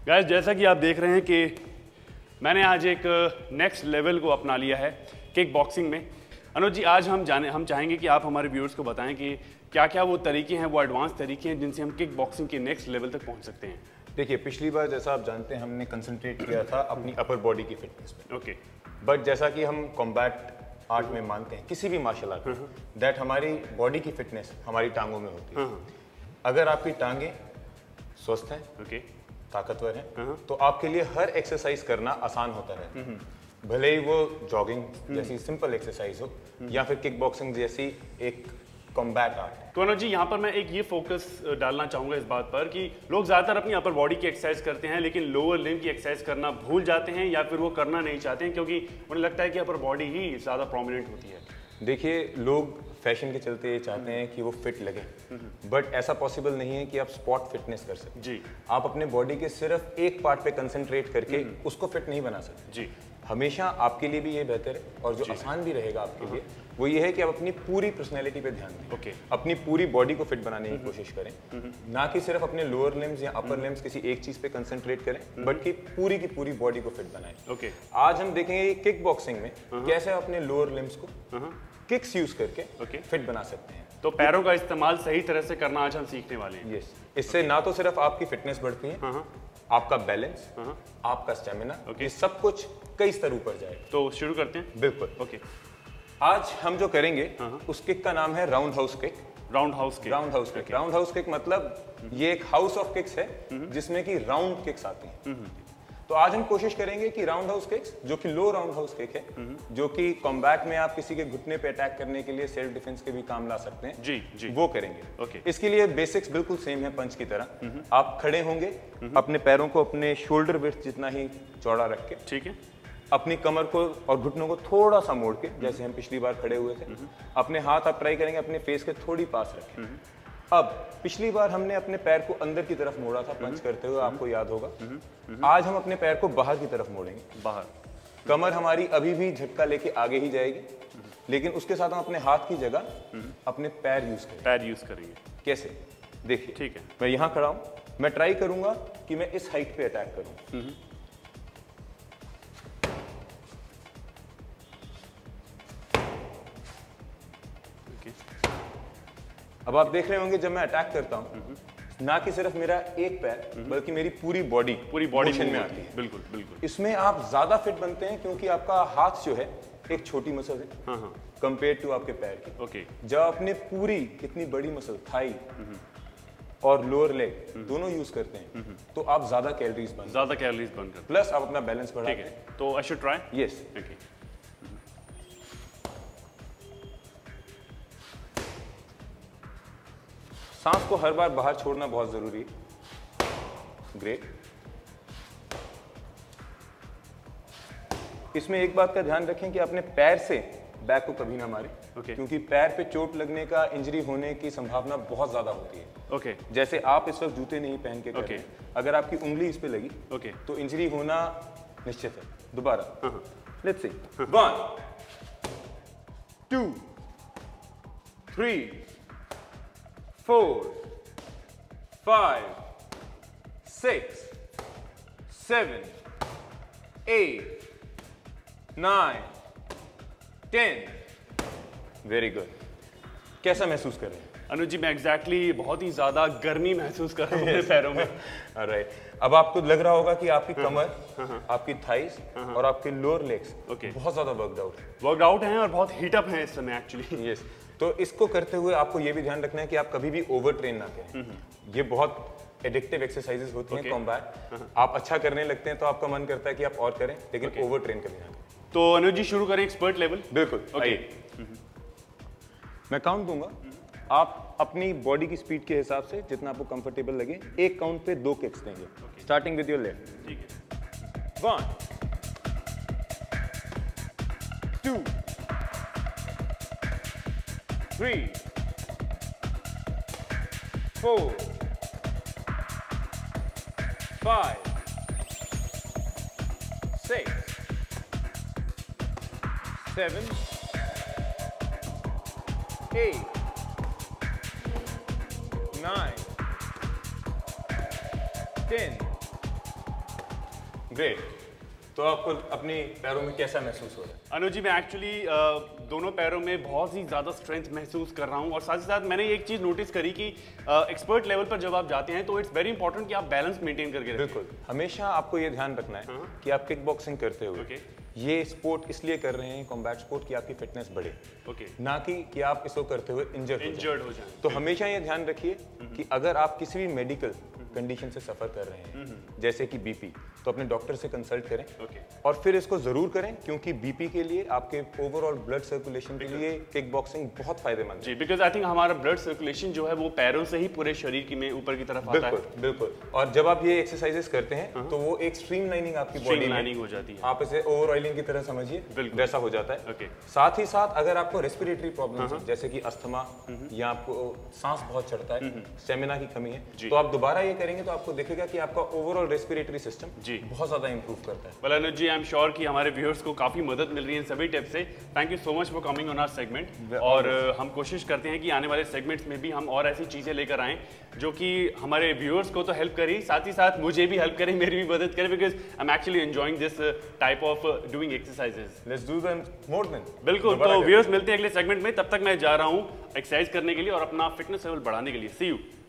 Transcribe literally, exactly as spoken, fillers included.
Guys, जैसा कि आप देख रहे हैं कि मैंने आज एक नेक्स्ट लेवल को अपना लिया है किक बॉक्सिंग में। अनुज जी, आज हम जाने हम चाहेंगे कि आप हमारे व्यूअर्स को बताएं कि क्या क्या वो तरीके हैं, वो एडवांस तरीके हैं जिनसे हम किक बॉक्सिंग के नेक्स्ट लेवल तक पहुंच सकते हैं। देखिए, पिछली बार जैसा आप जानते हैं हमने कंसंट्रेट किया था अपनी अपर बॉडी की फिटनेस पे। ओके। बट जैसा कि हम कॉम्बैट आर्ट में मानते हैं, किसी भी मार्शल आर्ट में, दैट हमारी बॉडी की फिटनेस हमारी टांगों में होती है। अगर आपकी टांगें स्वस्थ हैं, ओके, ताकतवर हैं, तो आपके लिए हर एक्सरसाइज करना आसान होता है। भले ही वो जॉगिंग जैसी सिंपल एक्सरसाइज हो या फिर किक बॉक्सिंग जैसी एक कॉम्बैट आर्ट। तो अनुज जी, यहाँ पर मैं एक ये फोकस डालना चाहूँगा इस बात पर कि लोग ज़्यादातर अपनी अपर बॉडी की एक्सरसाइज करते हैं लेकिन लोअर लिम्ब की एक्सरसाइज करना भूल जाते हैं या फिर वो करना नहीं चाहते हैं क्योंकि उन्हें लगता है कि अपर बॉडी ही ज़्यादा प्रोमिनेंट होती है। देखिए, लोग फैशन के चलते ये चाहते हैं कि वो फिट लगे, बट ऐसा पॉसिबल नहीं है कि आप स्पॉट फिटनेस कर सकते जी। आप अपने बॉडी के सिर्फ एक पार्ट पे कंसंट्रेट करके उसको फिट नहीं बना सकते जी। हमेशा आपके लिए भी ये बेहतर है और जो आसान भी रहेगा आपके लिए वो ये है कि आप अपनी पूरी पर्सनैलिटी पे ध्यान दें। ओके। अपनी पूरी बॉडी को फिट बनाने की कोशिश करें, ना कि सिर्फ अपने लोअर लिम्स या अपर लिम्स किसी एक चीज पे कंसंट्रेट करें, बट कि पूरी की पूरी बॉडी को फिट बनाएं। ओके। आज हम देखेंगे किक बॉक्सिंग में कैसे अपने लोअर लिम्स को किक्स यूज करके okay. फिट बना सकते हैं। तो पैरों का इस्तेमाल सही तरह से करना आज हम सीखने वाले हैं। यस, इससे ना तो सिर्फ आपकी फिटनेस बढ़ती है, आपका बैलेंस, आपका स्टेमिना, ये सब कुछ कई स्तर ऊपर जाएगा। तो शुरू करते हैं। बिल्कुल। ओके। आज हम जो करेंगे उस किक का नाम है round house kick. Round house kick. Round house kick. Round house kick मतलब ये एक हाउस ऑफ किक्स है जिसमें कि राउंड किक्स आती हैं। तो आज हम कोशिश करेंगे कि राउंड हाउस किक्स, जो कि लो राउंड हाउस किक है, जो कि कॉम्बैट में आप किसी के घुटने पे अटैक करने के लिए सेल्फ डिफेंस के भी काम ला सकते हैं, जी जी, वो करेंगे। ओके। इसके लिए बेसिक्स बिल्कुल सेम है पंच की तरह। आप खड़े होंगे, अपने पैरों को अपने शोल्डर विड्थ जितना ही चौड़ा रख के, ठीक है, अपनी कमर को और घुटनों को थोड़ा सा मोड़ के, जैसे हम पिछली बार खड़े हुए थे, अपने हाथ आप ट्राई करेंगे अपने फेस के थोड़ी पास रखें। अब पिछली बार हमने अपने पैर को अंदर की तरफ मोड़ा था पंच करते हुए, आपको याद होगा। आज हम अपने पैर को बाहर की तरफ मोड़ेंगे। बाहर। कमर हमारी अभी भी झटका लेके आगे ही जाएगी, लेकिन उसके साथ हम अपने हाथ की जगह अपने पैर यूज करेंगे। पैर यूज करेंगे। कैसे? देखिए, ठीक है, मैं यहाँ खड़ा हूँ, मैं ट्राई करूंगा कि मैं इस हाइट पे अटैक करूँ। अब आप देख रहे होंगे जब मैं अटैक करता हूँ, ना कि सिर्फ मेरा एक पैर बल्कि मेरी पूरी बॉडी पूरी बॉडी में आती है। बिल्कुल बिल्कुल। इसमें आप ज्यादा फिट बनते हैं क्योंकि आपका हाथ जो है एक छोटी मसल है हाँ हाँ कंपेयर टू आपके पैर की। ओके। जब आपने पूरी इतनी बड़ी मसल थाई और लोअर लेग दोनों यूज करते हैं तो आप ज्यादा कैलोरीज बर्न ज्यादा कैलोरीज बर्न करते हैं, प्लस आप अपना बैलेंस बढ़ाते ठीक हैं। है, तो I should try. Yes. Okay. सांस को हर बार बाहर छोड़ना बहुत जरूरी है। ग्रेट। इसमें एक बात का ध्यान रखें कि अपने पैर से बैक को कभी ना मारें, okay. क्योंकि पैर पे चोट लगने का, इंजरी होने की संभावना बहुत ज्यादा होती है। ओके। जैसे आप इस वक्त जूते नहीं पहन के कर रहे हैं, अगर आपकी उंगली इस पे लगी okay. तो इंजरी होना निश्चित है। दोबारा let's see, one two three four five six seven eight nine ten. Very good. कैसा महसूस कर रहे हैं? अनुज जी, मैं एग्जैक्टली exactly बहुत ही ज्यादा गर्मी महसूस कर रहा हूँ अपने पैरों में। राइट। अब आपको लग रहा होगा कि आपकी कमर, आपकी थाइस और आपके लोअर लेग्स okay. बहुत ज्यादा वर्कआउट है वर्कआउट हैं और बहुत हीटअप हैं इस समय एक्चुअली। यस। तो इसको करते हुए आपको ये भी ध्यान रखना है कि आप कभी भी ओवर ट्रेन ना करें। ये बहुत एडिक्टिव एक्सरसाइजेस होती हैं कॉम्बैट। आप अच्छा करने लगते हैं तो आपका मन करता है कि आप और करें, लेकिन ओवर ट्रेन कभी ना करें। तो अनुज जी, शुरू करें एक्सपर्ट लेवल। बिल्कुल। आइए, मैं काउंट दूंगा, आप अपनी बॉडी की स्पीड के हिसाब से जितना आपको कंफर्टेबल लगे एक काउंट पे दो किक्स देंगे, स्टार्टिंग विद योर लेफ्ट। ठीक है। One two three four five six seven eight, nine, ten, great. तो आपको अपनी पैरों में कैसा महसूस हो रहा है? अनुज जी, मैं एक्चुअली दोनों पैरों में बहुत ही ज़्यादा स्ट्रेंथ महसूस कर रहा हूँ और साथ ही साथ मैंने एक चीज़ नोटिस करी कि एक्सपर्ट लेवल पर जब आप जाते हैं तो इट्स वेरी इंपॉर्टेंट कि आप बैलेंस मेंटेन करके रखें। बिल्कुल, हमेशा आपको ये ध्यान रखना है हाँ। कि आप किक बॉक्सिंग करते हुए okay. ये स्पोर्ट इसलिए कर रहे हैं, कॉम्बैट स्पोर्ट, कि आपकी फिटनेस बढ़े okay. ना कि कि आप इसको करते हुए इंजर्ड इंजर्ड हो जाए। तो हमेशा ये ध्यान रखिए कि अगर आप किसी भी मेडिकल कंडीशन से सफर कर रहे हैं जैसे कि बीपी, तो अपने डॉक्टर से कंसल्ट करें okay. और फिर इसको जरूर करें, क्योंकि बीपी के लिए, आपके ओवरऑल ब्लड सर्कुलेशन के लिए किक बॉक्सिंग बहुत फायदेमंद है। बिकॉज़ आई थिंक हमारा ब्लड सर्कुलेशन जो है वो पैरों से ही पूरे शरीर की में ऊपर की तरफ आता है। बिल्कुल बिल्कुल। और जब आप ये एक्सरसाइजेस करते हैं तो वो एक स्ट्रीमलाइनिंग आपकी बॉडी में हो जाती है। आप इसे ओवर ऑयलिंग की तरह समझिए, वैसा हो जाता है। okay. साथ ही साथ अगर आपको रेस्पिरेटरी प्रॉब्लम्स है जैसे कि अस्थमा या आपको सांस बहुत चढ़ता है, स्टेमिना की कमी है, तो आप दोबारा ये करेंगे तो आपको देखेगा कि आपका ओवरऑल रेस्पिरेटरी सिस्टम जी बहुत ज्यादा इंप्रूव करता है। Well Anuj ji, I am sure कि हमारे व्यूअर्स को काफी मदद मिल रही है इन सभी टिप्स से। Thank you so much for coming on our segment. और uh, हम कोशिश करते हैं कि आने वाले सेगमेंट्स में भी हम और ऐसी चीजें लेकर आएं जो कि हमारे व्यूअर्स को तो हेल्प करें, साथ ही साथ मुझे भी हेल्प करें, मेरी भी मदद करें, because I am actually enjoying this type of doing exercises. Let's do them more then. बिल्कुल। तो व्यूअर्स मिलते हैं अगले सेगमेंट में, तब तक मैं जा रहा हूँ एक्सरसाइज करने के लिए और अपना फिटनेस लेवल बढ़ाने के लिए। See you.